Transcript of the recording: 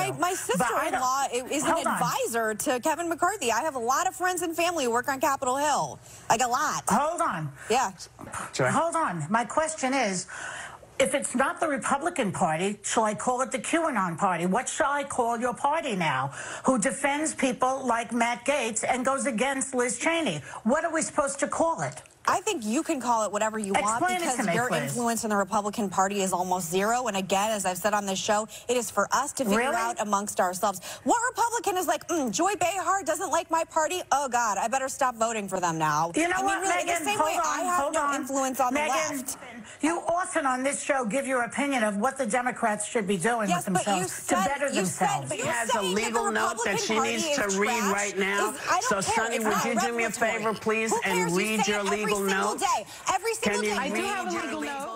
My sister-in-law is an advisor to Kevin McCarthy. I have a lot of friends and family who work on Capitol Hill. Like a lot. Hold on. Yeah. Hold on. My question is, if it's not the Republican Party, shall I call it the QAnon Party? What shall I call your party now, who defends people like Matt Gaetz and goes against Liz Cheney? What are we supposed to call it? I think you can call it whatever you want because your influence in the Republican Party is almost zero. And again, as I've said on this show, it is for us to figure out amongst ourselves. What Republican is like, Joy Behar doesn't like my party? Oh, God, I better stop voting for them now. You know what, really, Meghan, in the same way, I have no influence on the left. You often on this show give your opinion of what the Democrats should be doing with themselves to better themselves. She has a legal note that she needs to read right now. So, Sonny, would you do me a favor, please, and read your legal note? Every single day. Can you read your legal note?